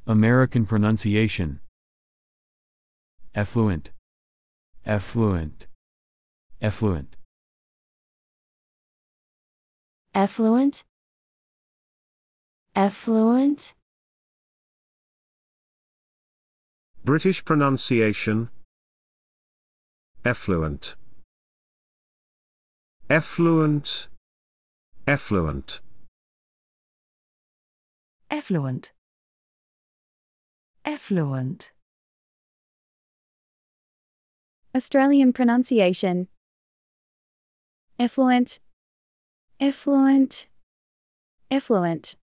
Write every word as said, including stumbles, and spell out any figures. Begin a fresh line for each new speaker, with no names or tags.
American pronunciation. Effluent. Effluent. Effluent.
Effluent. Effluent.
British pronunciation. Effluent. Effluent. Effluent.
Effluent. Effluent.
Australian pronunciation. Effluent. Effluent. Effluent.